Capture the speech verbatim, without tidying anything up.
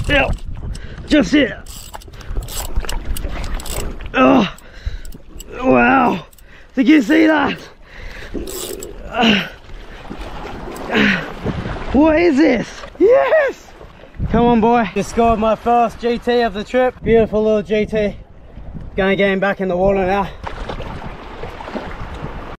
Yep. Just it. Oh, wow. Did you see that? Uh, what is this? Yes! Come on, boy. Just scored my first G T of the trip. Beautiful little G T. Gonna get him back in the water now.